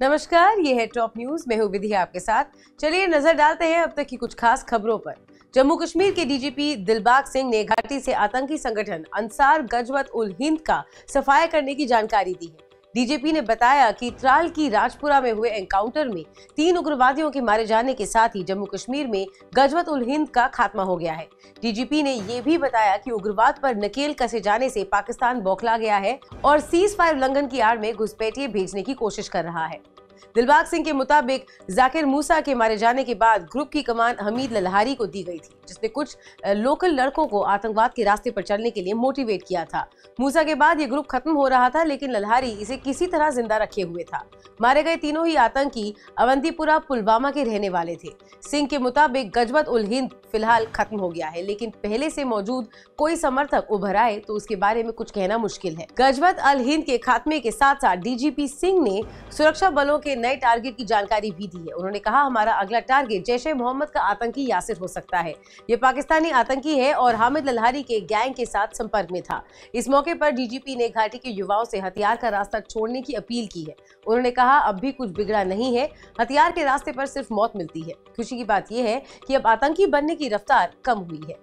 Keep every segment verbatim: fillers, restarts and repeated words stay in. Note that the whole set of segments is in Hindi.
नमस्कार, ये है टॉप न्यूज। मैं हूँ विधि आपके साथ। चलिए नजर डालते हैं अब तक की कुछ खास खबरों पर। जम्मू कश्मीर के डीजीपी दिलबाग सिंह ने घाटी से आतंकी संगठन अंसार गजवत उल हिंद का सफाया करने की जानकारी दी है। डीजीपी ने बताया कि त्राल की राजपुरा में हुए एनकाउंटर में तीन उग्रवादियों के मारे जाने के साथ ही जम्मू कश्मीर में गजवत उल हिंद का खात्मा हो गया है। डीजीपी ने ये भी बताया कि उग्रवाद पर नकेल कसे जाने से पाकिस्तान बौखला गया है और सीज फायर उल्लंघन की आड़ में घुसपैठिए भेजने की कोशिश कर रहा है। दिलबाग सिंह के मुताबिक जाकिर मूसा के मारे जाने के बाद ग्रुप की कमान हमीद ललहारी को दी गई थी, जिसने कुछ लोकल लड़कों को आतंकवाद के रास्ते पर चलने के लिए मोटिवेट किया था। मूसा के बाद ये ग्रुप खत्म हो रहा था, लेकिन ललहारी इसे किसी तरह जिंदा रखे हुए था। मारे गए तीनों ही आतंकी अवंतीपुरा पुलवामा के रहने वाले थे। सिंह के मुताबिक गजवत उल हिंद फिलहाल खत्म हो गया है, लेकिन पहले से मौजूद कोई समर्थक उभर आए तो उसके बारे में कुछ कहना मुश्किल है। गजवत उल हिंद के खात्मे के साथ साथ डीजीपी सिंह ने सुरक्षा बलों के नए टारगेट की जानकारी भी दी है। उन्होंने कहा, हमारा अगला टारगेट जैश-ए मोहम्मद का आतंकी यासिर हो सकता है। ये पाकिस्तानी आतंकी है और हामिद ललहारी के गैंग के साथ संपर्क में था। इस मौके पर डीजीपी ने घाटी के युवाओं से हथियार का रास्ता छोड़ने की अपील की है। उन्होंने कहा, अब भी कुछ बिगड़ा नहीं है, हथियार के रास्ते पर सिर्फ मौत मिलती है। खुशी की बात यह है कि अब आतंकी बनने की रफ्तार कम हुई है।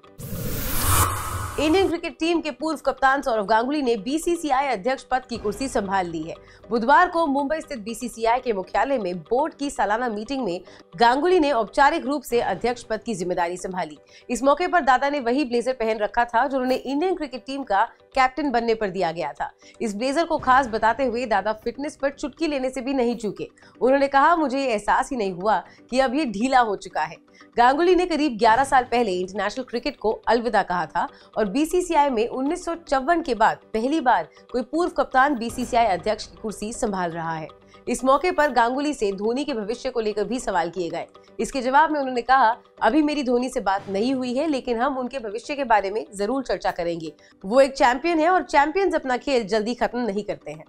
इंडियन क्रिकेट टीम के पूर्व कप्तान सौरव गांगुली ने बीसीसीआई अध्यक्ष पद की कुर्सी संभाल ली है। बुधवार को मुंबई स्थित बीसीसीआई के मुख्यालय में बोर्ड की सालाना मीटिंग में गांगुली ने औपचारिक रूप से अध्यक्ष पद की जिम्मेदारी संभाली। इस मौके पर दादा ने वही ब्लेजर पहन रखा था जो उन्हें इंडियन क्रिकेट टीम का कैप्टन बनने पर दिया गया था। इस ब्लेजर को खास बताते हुए दादा फिटनेस पर चुटकी लेने से भी नहीं चूके। उन्होंने कहा, मुझे एहसास ही नहीं हुआ कि अब ये ढीला हो चुका है। गांगुली ने करीब ग्यारह साल पहले इंटरनेशनल क्रिकेट को अलविदा कहा था और बीसीसीआई में उन्नीस सौ चौवन के बाद पहली बार कोई पूर्व कप्तान बीसीसीआई अध्यक्ष की कुर्सी संभाल रहा है। इस मौके पर गांगुली से धोनी के भविष्य को लेकर भी सवाल किए गए। इसके जवाब में उन्होंने कहा, अभी मेरी धोनी से बात नहीं हुई है, लेकिन हम उनके भविष्य के बारे में जरूर चर्चा करेंगे। वो एक चैंपियन है और चैंपियंस अपना खेल जल्दी खत्म नहीं करते हैं।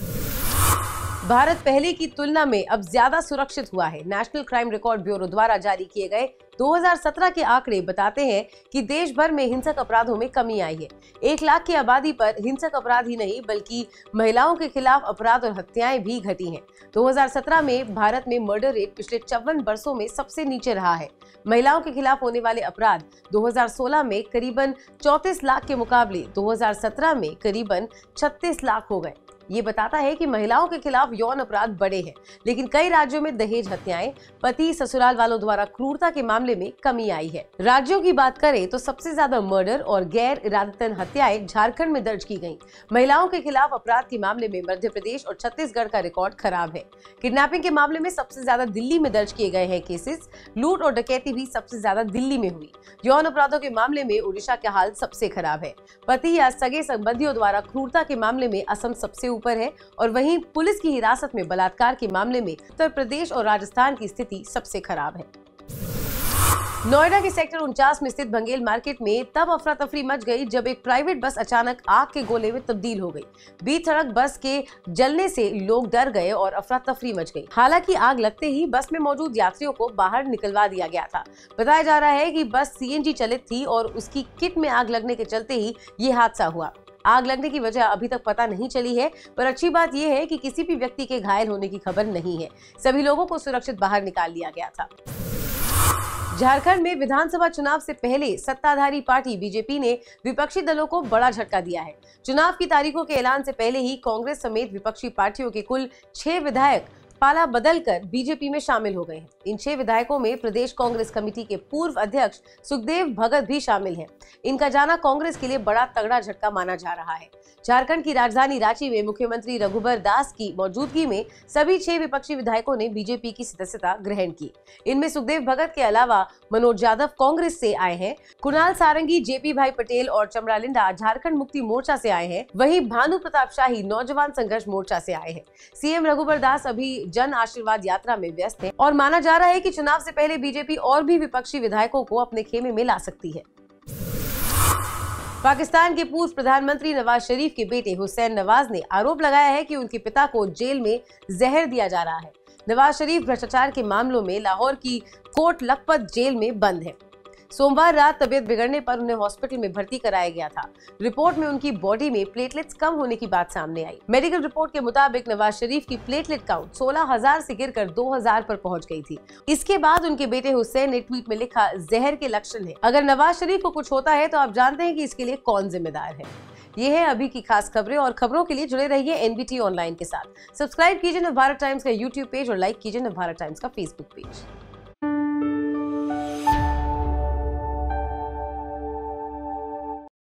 भारत पहले की तुलना में अब ज्यादा सुरक्षित हुआ है। नेशनल क्राइम रिकॉर्ड ब्यूरो द्वारा जारी किए गए दो हज़ार सत्रह के आंकड़े बताते हैं कि देश भर में हिंसक अपराधों में कमी आई है। एक लाख की आबादी पर हिंसक अपराध ही नहीं बल्कि महिलाओं के खिलाफ अपराध और हत्याएं भी घटी हैं। दो हज़ार सत्रह में भारत में मर्डर रेट पिछले चौवन वर्षों में सबसे नीचे रहा है। महिलाओं के खिलाफ होने वाले अपराध दो हज़ार सोलह में करीबन चौंतीस लाख के मुकाबले दो हज़ार सत्रह में करीबन छत्तीस लाख हो गए। ये बताता है कि महिलाओं के खिलाफ यौन अपराध बढ़े हैं, लेकिन कई राज्यों में दहेज हत्याएं, पति ससुराल वालों द्वारा क्रूरता के मामले में कमी आई है। राज्यों की बात करें तो सबसे ज्यादा मर्डर और गैर इरादतन हत्याएं झारखंड में दर्ज की गईं। महिलाओं के खिलाफ अपराध के मामले में मध्य प्रदेश और छत्तीसगढ़ का रिकॉर्ड खराब है। किडनैपिंग के मामले में सबसे ज्यादा दिल्ली में दर्ज किए गए हैं केसेस। लूट और डकैती भी सबसे ज्यादा दिल्ली में हुई। यौन अपराधों के मामले में उड़ीसा का हाल सबसे खराब है। पति या सगे संबंधियों द्वारा क्रूरता के मामले में असम सबसे ऊपर है और वहीं पुलिस की हिरासत में बलात्कार के मामले में उत्तर प्रदेश और राजस्थान की स्थिति सबसे खराब है। नोएडा के सेक्टर उनचास में स्थित बंगेल मार्केट में तब अफरा तफरी मच गई जब एक प्राइवेट बस अचानक आग के गोले में तब्दील हो गई। बीच सड़क बस के जलने से लोग डर गए और अफरा तफरी मच गई। हालांकि आग लगते ही बस में मौजूद यात्रियों को बाहर निकलवा दिया गया था। बताया जा रहा है कि बस सीएनजी चलित थी और उसकी किट में आग लगने के चलते ही ये हादसा हुआ। आग लगने की वजह अभी तक पता नहीं चली है, पर अच्छी बात यह है कि किसी भी व्यक्ति के घायल होने की खबर नहीं है। सभी लोगों को सुरक्षित बाहर निकाल लिया गया था। झारखंड में विधानसभा चुनाव से पहले सत्ताधारी पार्टी बीजेपी ने विपक्षी दलों को बड़ा झटका दिया है। चुनाव की तारीखों के ऐलान से पहले ही कांग्रेस समेत विपक्षी पार्टियों के कुल छह विधायक पाला बदलकर बीजेपी में शामिल हो गए हैं। इन छह विधायकों में प्रदेश कांग्रेस कमेटी के पूर्व अध्यक्ष सुखदेव भगत भी शामिल हैं। इनका जाना कांग्रेस के लिए बड़ा तगड़ा झटका माना जा रहा है। झारखंड की राजधानी रांची में मुख्यमंत्री रघुबर दास की मौजूदगी में सभी छह विपक्षी विधायकों ने बीजेपी की सदस्यता ग्रहण की। इनमें सुखदेव भगत के अलावा मनोज यादव कांग्रेस से आए हैं, कुणाल सारंगी, जेपी भाई पटेल और चमरा लिंडा झारखंड मुक्ति मोर्चा से आए हैं। वहीं भानु प्रताप शाही नौजवान संघर्ष मोर्चा से आए हैं। सीएम रघुबर दास अभी जन आशीर्वाद यात्रा में व्यस्त है और माना जा रहा है कि चुनाव से पहले बीजेपी और भी विपक्षी विधायकों को अपने खेमे में ला सकती है। पाकिस्तान के पूर्व प्रधानमंत्री नवाज शरीफ के बेटे हुसैन नवाज ने आरोप लगाया है कि उनके पिता को जेल में जहर दिया जा रहा है। नवाज शरीफ भ्रष्टाचार के मामलों में लाहौर की कोट लखपत जेल में बंद है। सोमवार रात तबीयत बिगड़ने पर उन्हें हॉस्पिटल में भर्ती कराया गया था। रिपोर्ट में उनकी बॉडी में प्लेटलेट्स कम होने की बात सामने आई। मेडिकल रिपोर्ट के मुताबिक नवाज शरीफ की प्लेटलेट काउंट सोलह हजार से गिरकर दो हजार पर पहुंच गई थी। इसके बाद उनके बेटे हुसैन ने ट्वीट में लिखा, जहर के लक्षण है, अगर नवाज शरीफ को कुछ होता है तो आप जानते हैं कि इसके लिए कौन जिम्मेदार है। ये है अभी की खास खबरें, और खबरों के लिए जुड़े रहिए एनबीटी ऑनलाइन के साथ। सब्सक्राइब कीजिए नवभारत टाइम्स का यूट्यूब पेज और लाइक कीजिए नवभारत टाइम्स का फेसबुक पेज।